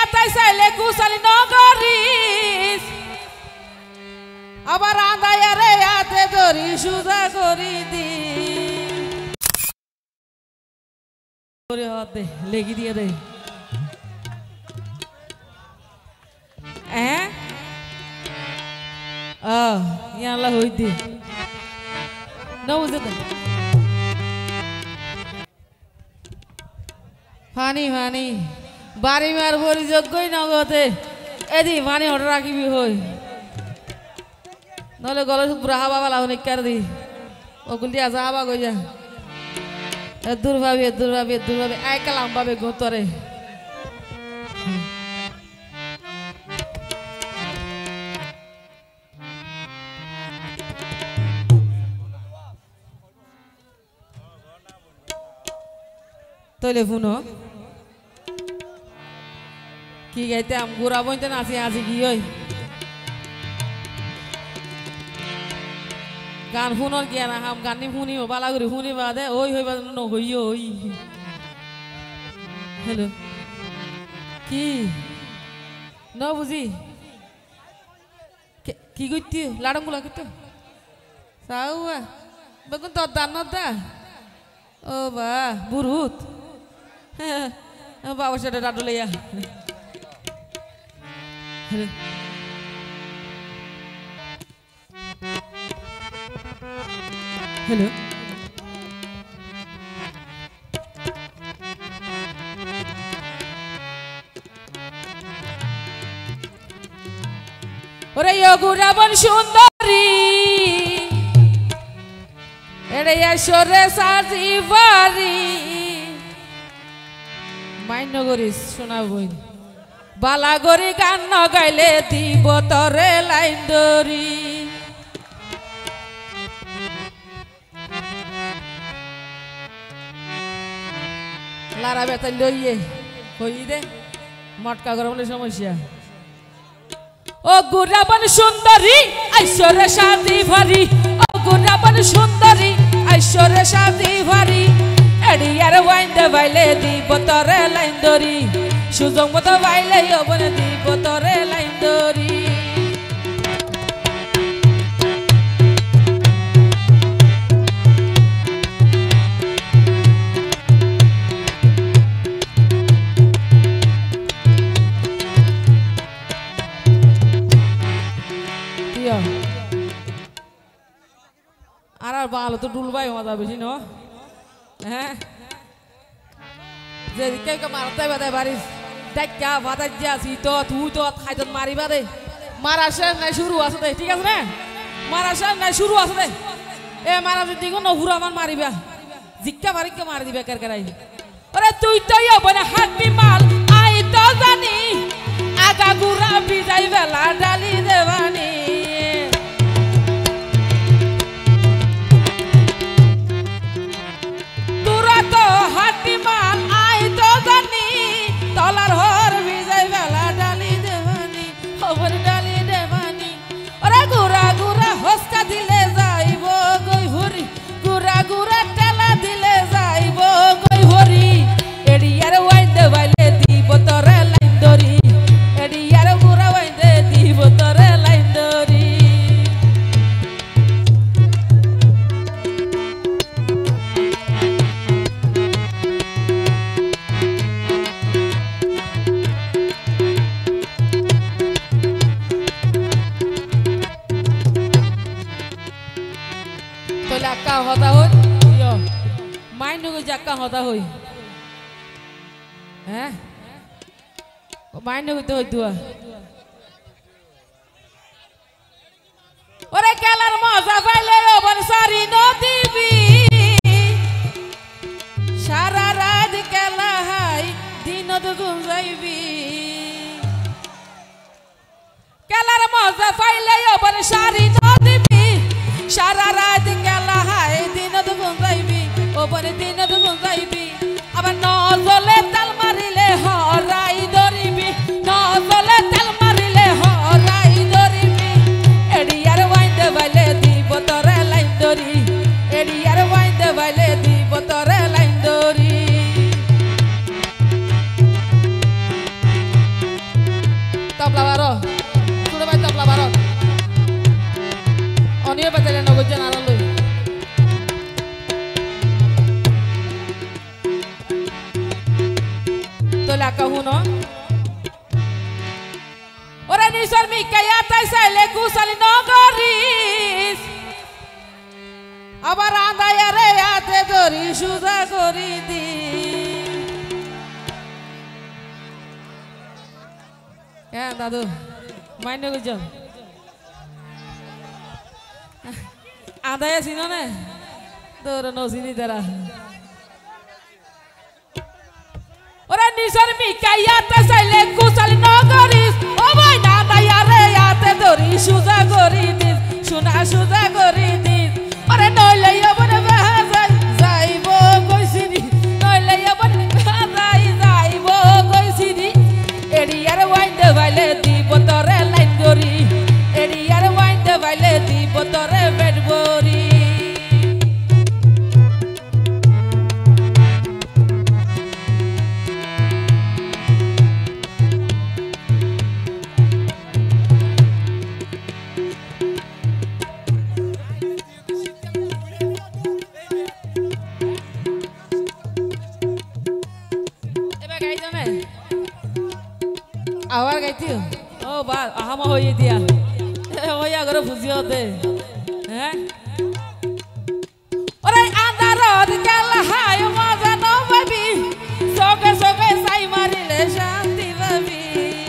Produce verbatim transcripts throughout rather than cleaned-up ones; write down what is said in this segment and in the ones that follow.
তাই চাইলে কুশালি নগরিস আবার আন্দায়ারে হাতে ধরি সুজা করি দি করে হাতে লেগি দিয়ে দে হ্যাঁ আহ ইয়াল্লা হই দি না বুঝতে ফানি ফানি বাড়ি মার ভরি যোগ্যই নগদে এদি ফানি হঠাৎ রাখিবি হই নহলে গলে পুরা হাবা বালা অনেক কার দি ওগুল দিয়া যা হাবা গই যা দূর ভাবি দূর ভাবি দূর ভাবি এক কালাম ভাবে গোতরে টেলিফোন কি গাইতে আম গুড়া বইতে নাচি আজি কি ওই গান শুনৰ কি না হাম গান শুনিব বালা কৰি শুনিবা দে ওই হইবা নহই ওই হেল্ল' কি ন বুঝি কি কইতি লাড়ঙ্গুলা কইতে সাউয়া বেগুন তো দান দা ও বা বুরুত বাবা সেটা ডাডু লইয়া হ্যালো ওরে গুরাবন সুন্দরী এরে সরে সাজি বাড়ি মাইন্য করিস শোনা বই বালা গরি গান ন গাইলে দিব তরে লাইন দরি লারা বেতা লইয়ে হই দে মটকা গরমলে সমস্যা ও গুরাবন সুন্দরী ঐশ্বর্য সাজি ভারি ও গুরাবন সুন্দরী ঐশ্বর্য সাজি ভারি এডিয়ার ওয়াইন্দে বাইলে দিব তরে লাইন দরি সুযোগ মতো বাইলে ওবনে দিব তরে লাইন দরি আর আর ভালো তো ডুলবাই মজা বেশি ন হ্যাঁ যেদিকে মারতে বাদে বাড়িস দেখা বাদার যে আছি তো তুই তো খাইত মারিবা দে মারা শেষ নাই শুরু আছে দে ঠিক আছে না মারা শেষ নাই শুরু আছে দে এ মারা যদি কোনো হুরা মান মারিবা জিক্কা মারিকে মারি দিবে কের কেরাই আরে তুই তো বনে হাঁটবি মাল আই তো জানি আগা গুড়া বিজাই বেলা ডালি দেবানি হাতি মাল আই তো জানি তলার হর বিজয় বেলা ডালি দেবানি খবর ডালি দেবানি ওরে গুড়া গুড়া হস্কা দিলে যাইব গই ভরি গুড়া গুড়া টেলা দিলে যাইব গই ভরি এডিয়ার ওয়াইন্দে বাইলে দিব তরে লাইন দরি এডিয়ার গুড়া ওয়াইন্দে দিব তরে লাইন দরি Laka hota hoy, yo, main nunggu jaka hota hoy, eh, main nunggu tuh dua. Ore kelar moza baile oban sari no tibi, shararad kelahai dino dugun zaibi. Kelar moza baile oban sari no tibi, shararad kelahai dino dugun zaibi, oban dino dugun zaibi. Aban no zole tal marile horai doribi, no zole tal marile horai doribi. Ediyar wainde baile দিব তরে line দরি, এডিয়ার ওয়াইন্দে বাইলে দিব তরে line দরি। তবলা বারো ছোট ভাই তবলা বারো অনিয়ে বাজারে নগরজন আরো লই তোলা কহুনো ওরে নিসর মিকায়া তাই সাইলে কুসালি নগরিস আবার আদায়া রে হাতে ধরি সুজা করি দি হ্যাঁ দাদু মাইন্ড করছ আদায়া চিনো না তোর নচিনি তারা ওরা নিসর মিকাইয়া তাই সাইলে কুসালি নগরিস ও ভাই না আদায়া রে হাতে ধরি সুজা করি দি সোনা সুজা করি দি ওরে নইলে অবন বাজাই যাইব কইছিনি নইলে অবন বাজাই যাইব কইছিনি এরিয়ার ওয়াইন্ডে ভাইলে দিব তোরে লাইন গরি এরিয়ার ওয়াইন্ডে ভাইলে দিব তোরে বেড বরি আবার গাইতি ও বা আহামা হয়ে দিয়া ওই আগরে বুঝি হতে হ্যাঁ ওরে আন্ধারত গেলা হায় মজা ন পাবি সকে সকে সাই মারিলে শান্তি পাবি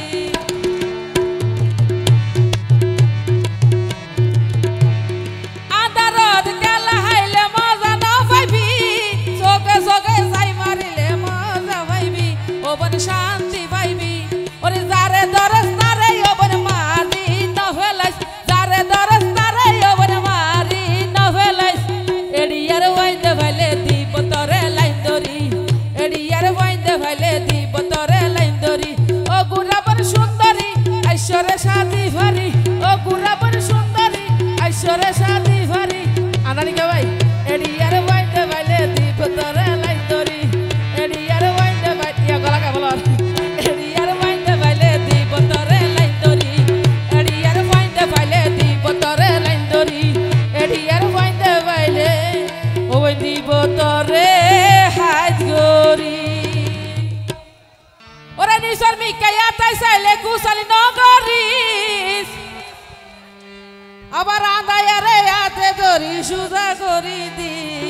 আন্ধারত গেলা হাইলে মজা ন পাবি সকে সকে সাই মারিলে মজা পাইবি ও বন শান্তি পাইবি ওরে যারে দরস তারে ওবন মারি নভেলাইস যারে দরস তারে ওবন মারি নভেলাইস এডিয়ার ওয়াইন্দে ভাইলে দিব তোরে লাইন দরি এডিয়ার ওয়াইন্দে ভাইলে দিব তোরে লাইন দরি ও গুরাবন সুন্দরী ঐশ্বরে সাথী ভারি ও গুরাবন সুন্দরী ঐশ্বরে সাথী ভারি আনানি কে ভাই এডিয়ার ওয়াইন্দে ভাইলে দিব তোরে লাইন দরি এডিয়ার ওয়াইন্দে ভাই ইয়া গলা কা বল আবার আদায়া রে হাতে ধরি সুজা করি দি